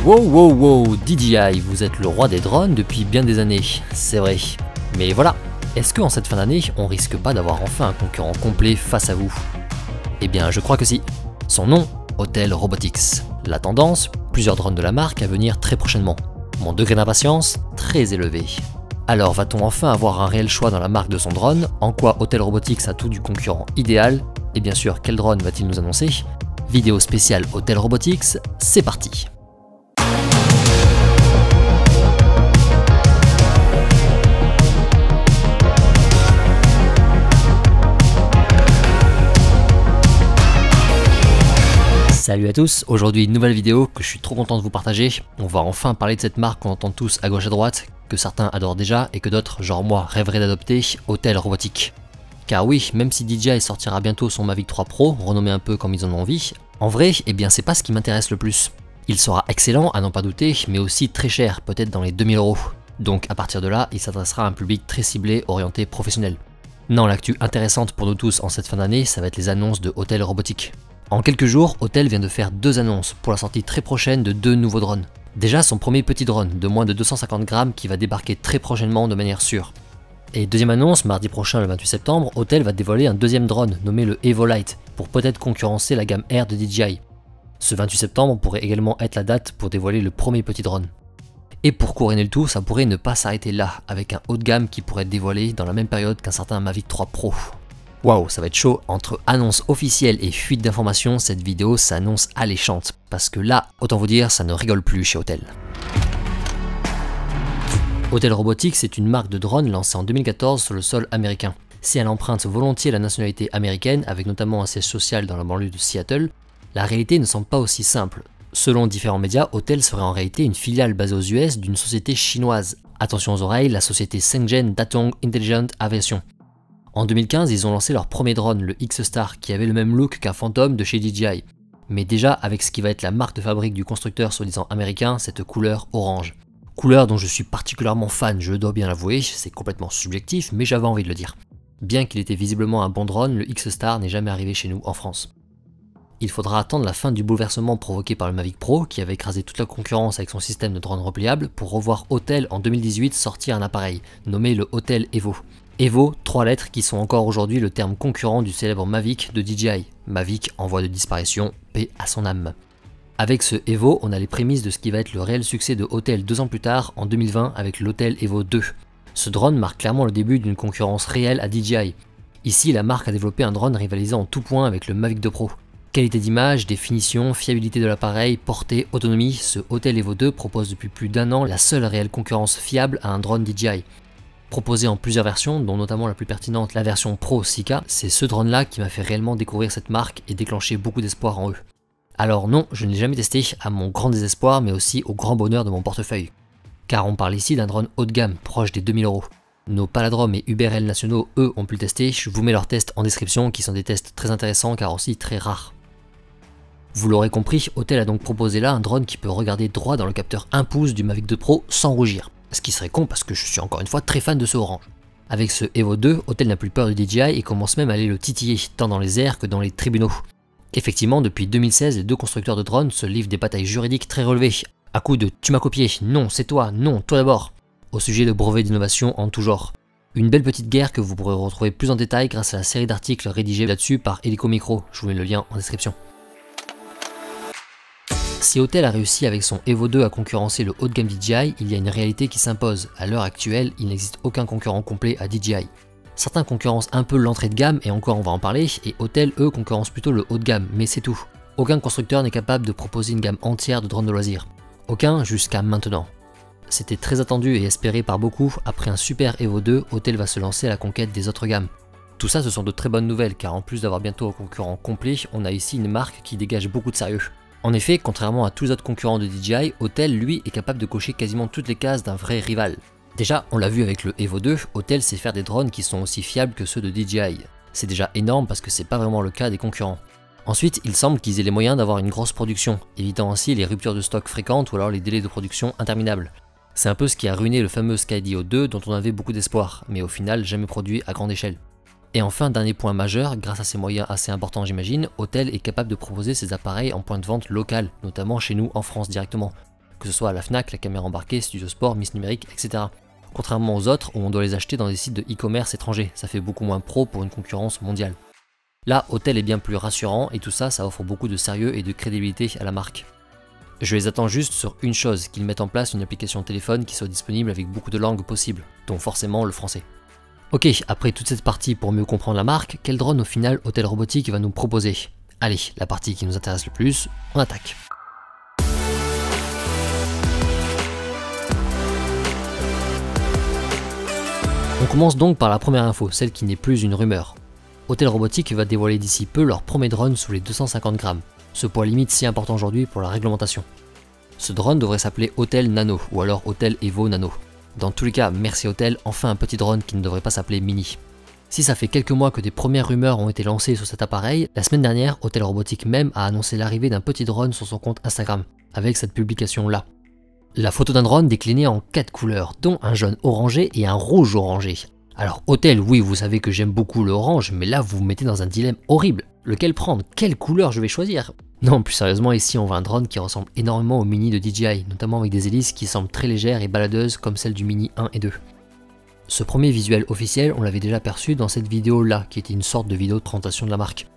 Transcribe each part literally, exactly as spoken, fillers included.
Wow wow wow, D J I, vous êtes le roi des drones depuis bien des années, c'est vrai. Mais voilà, est-ce qu'en cette fin d'année, on risque pas d'avoir enfin un concurrent complet face à vous? Eh bien je crois que si. Son nom, Autel Robotics. La tendance, plusieurs drones de la marque à venir très prochainement. Mon degré d'impatience, très élevé. Alors va-t-on enfin avoir un réel choix dans la marque de son drone? En quoi Autel Robotics a tout du concurrent idéal? Et bien sûr, quel drone va-t-il nous annoncer? Vidéo spéciale Autel Robotics, c'est parti! Salut à tous, aujourd'hui une nouvelle vidéo que je suis trop content de vous partager. On va enfin parler de cette marque qu'on entend tous à gauche à droite, que certains adorent déjà et que d'autres, genre moi, rêveraient d'adopter, Autel Robotics. Car oui, même si D J I sortira bientôt son Mavic trois Pro, renommé un peu comme ils en ont envie, en vrai, eh bien c'est pas ce qui m'intéresse le plus. Il sera excellent à n'en pas douter, mais aussi très cher, peut-être dans les deux mille euros. Donc à partir de là, il s'adressera à un public très ciblé, orienté professionnel. Non, l'actu intéressante pour nous tous en cette fin d'année, ça va être les annonces de Autel Robotics. En quelques jours, Autel vient de faire deux annonces pour la sortie très prochaine de deux nouveaux drones. Déjà son premier petit drone de moins de deux cent cinquante grammes qui va débarquer très prochainement de manière sûre. Et deuxième annonce, mardi prochain le vingt-huit septembre, Autel va dévoiler un deuxième drone nommé le EvoLite pour peut-être concurrencer la gamme R de D J I. Ce vingt-huit septembre pourrait également être la date pour dévoiler le premier petit drone. Et pour couronner le tout, ça pourrait ne pas s'arrêter là, avec un haut de gamme qui pourrait être dévoilé dans la même période qu'un certain Mavic trois Pro. Waouh, ça va être chaud, entre annonce officielle et fuite d'informations, cette vidéo s'annonce alléchante, parce que là, autant vous dire, ça ne rigole plus chez Autel. Autel Robotics est une marque de drone lancée en deux mille quatorze sur le sol américain. Si elle emprunte volontiers la nationalité américaine, avec notamment un siège social dans la banlieue de Seattle, la réalité ne semble pas aussi simple. Selon différents médias, Autel serait en réalité une filiale basée aux U S d'une société chinoise. Attention aux oreilles, la société Shenzhen Datong Intelligent Aviation. En deux mille quinze, ils ont lancé leur premier drone, le X-Star, qui avait le même look qu'un Phantom de chez D J I. Mais déjà, avec ce qui va être la marque de fabrique du constructeur soi-disant américain, cette couleur orange. Couleur dont je suis particulièrement fan, je dois bien l'avouer, c'est complètement subjectif, mais j'avais envie de le dire. Bien qu'il était visiblement un bon drone, le X-Star n'est jamais arrivé chez nous en France. Il faudra attendre la fin du bouleversement provoqué par le Mavic Pro, qui avait écrasé toute la concurrence avec son système de drone repliable, pour revoir Autel en deux mille dix-huit sortir un appareil, nommé le Autel Evo. Evo, trois lettres qui sont encore aujourd'hui le terme concurrent du célèbre Mavic de D J I. Mavic en voie de disparition, paix à son âme. Avec ce Evo, on a les prémices de ce qui va être le réel succès de Autel deux ans plus tard, en deux mille vingt, avec l'Autel Evo deux. Ce drone marque clairement le début d'une concurrence réelle à D J I. Ici, la marque a développé un drone rivalisant en tout point avec le Mavic deux Pro. Qualité d'image, définition, fiabilité de l'appareil, portée, autonomie, ce Autel Evo deux propose depuis plus d'un an la seule réelle concurrence fiable à un drone D J I. Proposé en plusieurs versions, dont notamment la plus pertinente, la version Pro six K, c'est ce drone là qui m'a fait réellement découvrir cette marque et déclencher beaucoup d'espoir en eux. Alors non, je ne l'ai jamais testé, à mon grand désespoir, mais aussi au grand bonheur de mon portefeuille. Car on parle ici d'un drone haut de gamme, proche des deux mille euros. Nos Paladrome et U B R L nationaux, eux, ont pu le tester, je vous mets leurs tests en description, qui sont des tests très intéressants car aussi très rares. Vous l'aurez compris, Autel a donc proposé là un drone qui peut regarder droit dans le capteur un pouce du Mavic deux Pro sans rougir. Ce qui serait con parce que je suis encore une fois très fan de ce orange. Avec ce Evo deux, Autel n'a plus peur du D J I et commence même à aller le titiller, tant dans les airs que dans les tribunaux. Effectivement, depuis deux mille seize, les deux constructeurs de drones se livrent des batailles juridiques très relevées, à coups de « tu m'as copié »,« non, c'est toi »,« non, toi d'abord », au sujet de brevets d'innovation en tout genre. Une belle petite guerre que vous pourrez retrouver plus en détail grâce à la série d'articles rédigés là-dessus par Helico Micro, je vous mets le lien en description. Si Autel a réussi avec son Evo deux à concurrencer le haut de gamme D J I, il y a une réalité qui s'impose. À l'heure actuelle, il n'existe aucun concurrent complet à D J I. Certains concurrencent un peu l'entrée de gamme, et encore on va en parler, et Autel, eux, concurrencent plutôt le haut de gamme, mais c'est tout. Aucun constructeur n'est capable de proposer une gamme entière de drones de loisirs. Aucun jusqu'à maintenant. C'était très attendu et espéré par beaucoup, après un super Evo deux, Autel va se lancer à la conquête des autres gammes. Tout ça, ce sont de très bonnes nouvelles, car en plus d'avoir bientôt un concurrent complet, on a ici une marque qui dégage beaucoup de sérieux. En effet, contrairement à tous les autres concurrents de D J I, Autel, lui, est capable de cocher quasiment toutes les cases d'un vrai rival. Déjà, on l'a vu avec le Evo deux, Autel sait faire des drones qui sont aussi fiables que ceux de D J I. C'est déjà énorme parce que c'est pas vraiment le cas des concurrents. Ensuite, il semble qu'ils aient les moyens d'avoir une grosse production, évitant ainsi les ruptures de stock fréquentes ou alors les délais de production interminables. C'est un peu ce qui a ruiné le fameux Skydio deux dont on avait beaucoup d'espoir, mais au final jamais produit à grande échelle. Et enfin, dernier point majeur, grâce à ses moyens assez importants j'imagine, Autel est capable de proposer ses appareils en point de vente local, notamment chez nous en France directement. Que que ce soit à la Fnac, la caméra embarquée, Studio Sport, Miss Numérique, et cetera. Contrairement aux autres où on doit les acheter dans des sites de e-commerce étrangers, ça fait beaucoup moins pro pour une concurrence mondiale. Là, Autel est bien plus rassurant et tout ça, ça offre beaucoup de sérieux et de crédibilité à la marque. Je les attends juste sur une chose, qu'ils mettent en place une application téléphone qui soit disponible avec beaucoup de langues possibles, dont forcément le français. Ok, après toute cette partie pour mieux comprendre la marque, quel drone au final Autel Robotics va nous proposer? Allez, la partie qui nous intéresse le plus, on attaque. On commence donc par la première info, celle qui n'est plus une rumeur. Autel Robotics va dévoiler d'ici peu leur premier drone sous les deux cent cinquante grammes, ce poids limite si important aujourd'hui pour la réglementation. Ce drone devrait s'appeler Autel Nano ou alors Autel Evo Nano. Dans tous les cas, merci Autel, enfin un petit drone qui ne devrait pas s'appeler Mini. Si ça fait quelques mois que des premières rumeurs ont été lancées sur cet appareil, la semaine dernière, Autel Robotics même a annoncé l'arrivée d'un petit drone sur son compte Instagram, avec cette publication là. La photo d'un drone décliné en quatre couleurs, dont un jaune orangé et un rouge orangé. Alors Autel, oui, vous savez que j'aime beaucoup l'orange, mais là vous vous mettez dans un dilemme horrible. Lequel prendre? Quelle couleur je vais choisir? Non, plus sérieusement, ici on voit un drone qui ressemble énormément au Mini de D J I, notamment avec des hélices qui semblent très légères et baladeuses comme celles du Mini un et deux. Ce premier visuel officiel, on l'avait déjà perçu dans cette vidéo là, qui était une sorte de vidéo de présentation de la marque.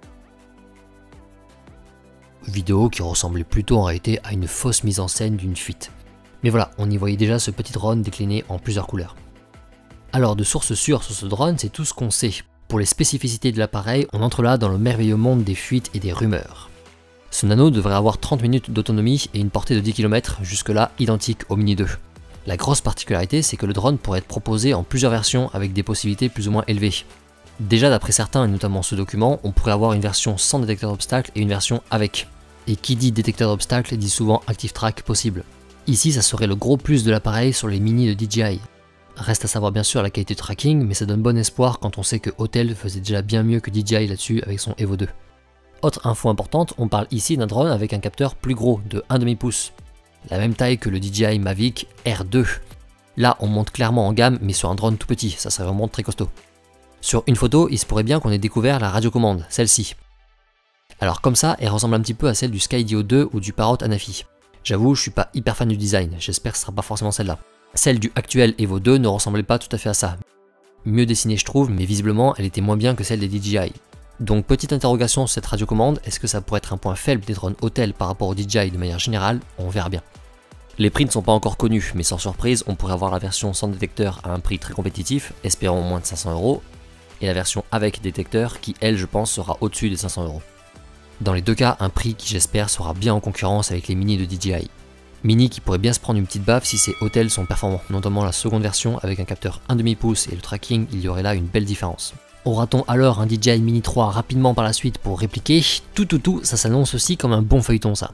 Vidéo qui ressemblait plutôt en réalité à une fausse mise en scène d'une fuite. Mais voilà, on y voyait déjà ce petit drone décliné en plusieurs couleurs. Alors de sources sûres sur ce drone, c'est tout ce qu'on sait. Pour les spécificités de l'appareil, on entre là dans le merveilleux monde des fuites et des rumeurs. Ce nano devrait avoir trente minutes d'autonomie et une portée de dix kilomètres, jusque-là identique au Mini deux. La grosse particularité, c'est que le drone pourrait être proposé en plusieurs versions avec des possibilités plus ou moins élevées. Déjà d'après certains, et notamment ce document, on pourrait avoir une version sans détecteur d'obstacles et une version avec. Et qui dit détecteur d'obstacles dit souvent Active Track possible. Ici, ça serait le gros plus de l'appareil sur les Mini de D J I. Reste à savoir bien sûr la qualité de tracking, mais ça donne bon espoir quand on sait que Autel faisait déjà bien mieux que D J I là-dessus avec son Evo deux. Autre info importante, on parle ici d'un drone avec un capteur plus gros, de un demi pouce. La même taille que le D J I Mavic R deux. Là, on monte clairement en gamme, mais sur un drone tout petit, ça serait vraiment très costaud. Sur une photo, il se pourrait bien qu'on ait découvert la radiocommande, celle-ci. Alors comme ça, elle ressemble un petit peu à celle du Skydio deux ou du Parrot Anafi. J'avoue, je suis pas hyper fan du design, j'espère que ce sera pas forcément celle-là. Celle du actuel Evo deux ne ressemblait pas tout à fait à ça. Mieux dessinée je trouve, mais visiblement elle était moins bien que celle des D J I. Donc petite interrogation sur cette radiocommande, est-ce que ça pourrait être un point faible des drones Autel par rapport au D J I de manière générale? On verra bien. Les prix ne sont pas encore connus, mais sans surprise, on pourrait avoir la version sans détecteur à un prix très compétitif, espérons moins de cinq cents euros, et la version avec détecteur qui, elle, je pense, sera au-dessus des cinq cents euros. Dans les deux cas, un prix qui, j'espère, sera bien en concurrence avec les Mini de D J I. Mini qui pourrait bien se prendre une petite baffe si ces Autel sont performants, notamment la seconde version avec un capteur un demi pouce et le tracking, il y aurait là une belle différence. Aura-t-on alors un D J I Mini trois rapidement par la suite pour répliquer? Tout tout tout, ça s'annonce aussi comme un bon feuilleton ça.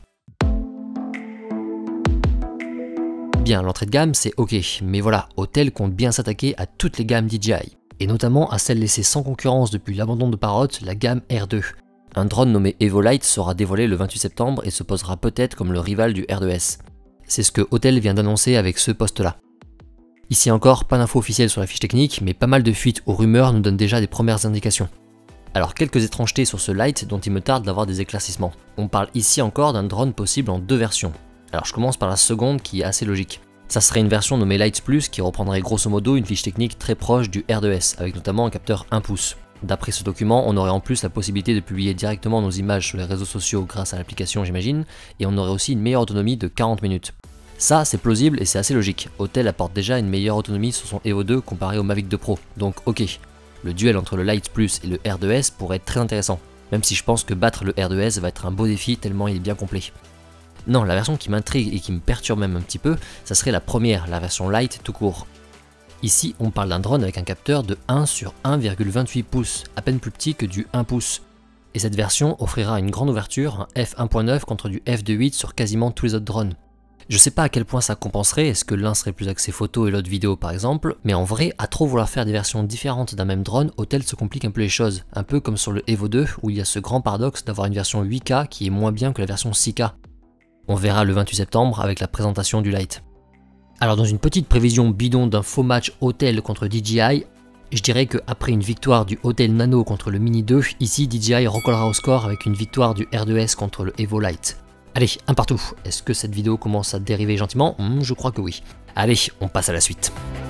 Bien, l'entrée de gamme c'est ok, mais voilà, Autel compte bien s'attaquer à toutes les gammes D J I, et notamment à celle laissée sans concurrence depuis l'abandon de Parrot, la gamme R deux. Un drone nommé EvoLite sera dévoilé le vingt-huit septembre et se posera peut-être comme le rival du R deux S. C'est ce que Autel vient d'annoncer avec ce poste là. Ici encore, pas d'infos officielles sur la fiche technique, mais pas mal de fuites ou rumeurs nous donnent déjà des premières indications. Alors quelques étrangetés sur ce Lite dont il me tarde d'avoir des éclaircissements. On parle ici encore d'un drone possible en deux versions. Alors je commence par la seconde qui est assez logique. Ça serait une version nommée Lights Plus qui reprendrait grosso modo une fiche technique très proche du R deux S, avec notamment un capteur un pouce. D'après ce document, on aurait en plus la possibilité de publier directement nos images sur les réseaux sociaux grâce à l'application j'imagine, et on aurait aussi une meilleure autonomie de quarante minutes. Ça c'est plausible et c'est assez logique, Autel apporte déjà une meilleure autonomie sur son Evo deux comparé au Mavic deux Pro, donc ok. Le duel entre le Lights Plus et le R deux S pourrait être très intéressant, même si je pense que battre le R deux S va être un beau défi tellement il est bien complet. Non, la version qui m'intrigue et qui me perturbe même un petit peu, ça serait la première, la version Lite tout court. Ici, on parle d'un drone avec un capteur de un sur un virgule vingt-huit pouces, à peine plus petit que du un pouce. Et cette version offrira une grande ouverture, un f un point neuf contre du f deux point huit sur quasiment tous les autres drones. Je sais pas à quel point ça compenserait, est-ce que l'un serait plus axé photo et l'autre vidéo par exemple, mais en vrai, à trop vouloir faire des versions différentes d'un même drone, Autel se complique un peu les choses, un peu comme sur le Evo deux où il y a ce grand paradoxe d'avoir une version huit K qui est moins bien que la version six K. On verra le vingt-huit septembre avec la présentation du Lite. Alors dans une petite prévision bidon d'un faux match Autel contre D J I, je dirais qu'après une victoire du Autel Nano contre le Mini deux, ici D J I recollera au score avec une victoire du R deux S contre le Evo Lite. Allez, un partout. Est-ce que cette vidéo commence à dériver gentiment? hmm, Je crois que oui. Allez, on passe à la suite.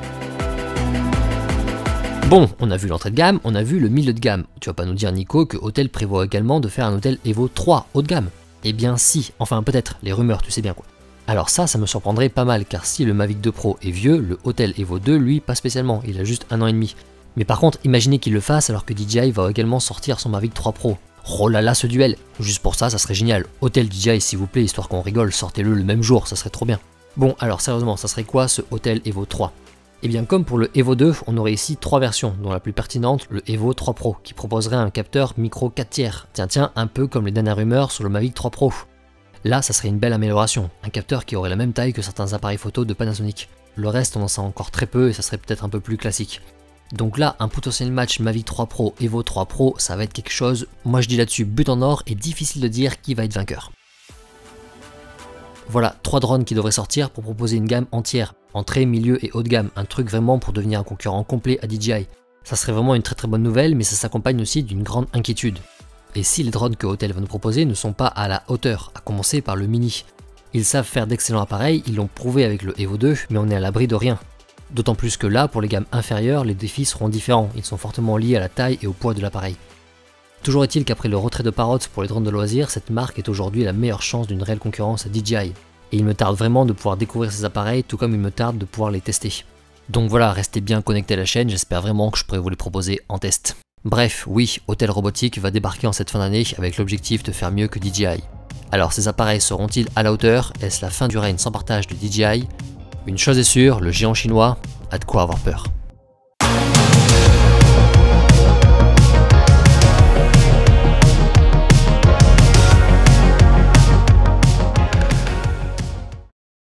Bon, on a vu l'entrée de gamme, on a vu le milieu de gamme. Tu vas pas nous dire Nico que Autel prévoit également de faire un Autel Evo trois haut de gamme? Eh bien si, enfin peut-être, les rumeurs, tu sais bien quoi. Alors ça, ça me surprendrait pas mal, car si le Mavic deux Pro est vieux, le Autel Evo deux, lui, pas spécialement, il a juste un an et demi. Mais par contre, imaginez qu'il le fasse alors que D J I va également sortir son Mavic trois Pro. Oh là là, ce duel! Juste pour ça, ça serait génial. Autel D J I, s'il vous plaît, histoire qu'on rigole, sortez-le le même jour, ça serait trop bien. Bon, alors sérieusement, ça serait quoi ce Autel Evo trois? Et bien comme pour le Evo deux, on aurait ici trois versions, dont la plus pertinente, le Evo trois Pro, qui proposerait un capteur micro quatre tiers. Tiens tiens, un peu comme les dernières rumeurs sur le Mavic trois Pro. Là, ça serait une belle amélioration, un capteur qui aurait la même taille que certains appareils photo de Panasonic. Le reste, on en sait encore très peu et ça serait peut-être un peu plus classique. Donc là, un potentiel match Mavic trois Pro, Evo trois Pro, ça va être quelque chose, moi je dis là-dessus but en or et difficile de dire qui va être vainqueur. Voilà, trois drones qui devraient sortir pour proposer une gamme entière, entrée, milieu et haut de gamme, un truc vraiment pour devenir un concurrent complet à D J I. Ça serait vraiment une très très bonne nouvelle, mais ça s'accompagne aussi d'une grande inquiétude. Et si les drones que Autel va nous proposer ne sont pas à la hauteur, à commencer par le Mini. Ils savent faire d'excellents appareils, ils l'ont prouvé avec le Evo deux, mais on est à l'abri de rien. D'autant plus que là, pour les gammes inférieures, les défis seront différents, ils sont fortement liés à la taille et au poids de l'appareil. Toujours est-il qu'après le retrait de Parrot pour les drones de loisirs, cette marque est aujourd'hui la meilleure chance d'une réelle concurrence à D J I. Et il me tarde vraiment de pouvoir découvrir ces appareils, tout comme il me tarde de pouvoir les tester. Donc voilà, restez bien connectés à la chaîne, j'espère vraiment que je pourrai vous les proposer en test. Bref, oui, Autel Robotique va débarquer en cette fin d'année avec l'objectif de faire mieux que D J I. Alors ces appareils seront-ils à la hauteur? Est-ce la fin du règne sans partage de D J I? Une chose est sûre, le géant chinois a de quoi avoir peur.